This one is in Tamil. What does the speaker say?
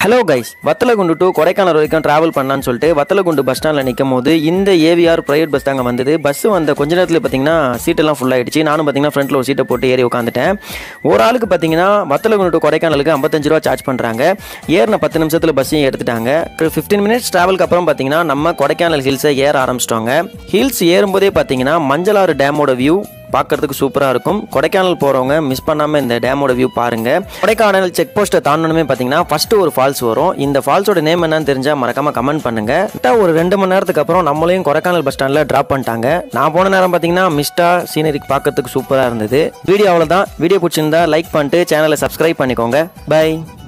Hello guys, Vathalagundu to Kodaikanal வரைக்கும் ட்ராவல் பண்ணலான்னு சொல்லிட்டு வத்தலகுண்டு பஸ் ஸ்டாண்டில் நிற்கும் போது இந்த ஏவிஆர் ப்ரைவேட் பஸ் தாங்க வந்தது. பஸ் வந்த கொஞ்ச நேரத்தில் பார்த்தீங்கன்னா சீட்டெல்லாம் ஃபுல் ஆகிடுச்சு. நானும் பார்த்தீங்கன்னா ஃப்ரண்ட்டில் ஒரு சீட்டை போட்டு ஏறி உட்காந்துட்டேன். ஒரு ஆளுக்கு பார்த்தீங்கன்னா வத்தலகுண்டு டு கொடைக்கானலுக்கு 55 ரூபா சார்ஜ் பண்ணுறாங்க. ஏறின 10 நிமிஷத்தில் பஸ்ஸையும் எடுத்துட்டாங்க. 15 மினிட்ஸ் ட்ராவலுக்கு அப்புறம் பார்த்தீங்கன்னா நம்ம கொடைக்கானல் ஹில்ஸை ஏற ஆரம்பிச்சிட்டோங்க. ஹில்ஸ் ஏறும்போதே பார்த்தீங்கன்னா மஞ்சளாறு டேமோட வியூ பார்க்கறதுக்கு சூப்பராக இருக்கும். கொடைக்கானல் போகிறவங்க மிஸ் பண்ணாமல் இந்த டேமோட வியூ பாருங்கள். கொடைக்கானல் செக் போஸ்ட்டை தாண்டணுமே பார்த்தீங்கன்னா ஃபஸ்ட்டு ஒரு ஃபால்ஸ் வரும். இந்த ஃபால்ஸோட நேம் என்னன்னு தெரிஞ்சால் மறக்காமல் கமெண்ட் பண்ணுங்கள். ஒரு 2 மணி நேரத்துக்கு அப்புறம் நம்மளையும் கொடைக்கானல் பஸ் ஸ்டாண்டில் ட்ராப் பண்ணிட்டாங்க. நான் போன நேரம் பார்த்தீங்கன்னா மிஸ்டா சீனரிக்கு பார்க்கறதுக்கு சூப்பராக இருந்தது. வீடியோ அவ்வளோதான். வீடியோ பிடிச்சிருந்தா லைக் பண்ணிட்டு சேனலை சப்ஸ்கிரைப் பண்ணிக்கோங்க. பை.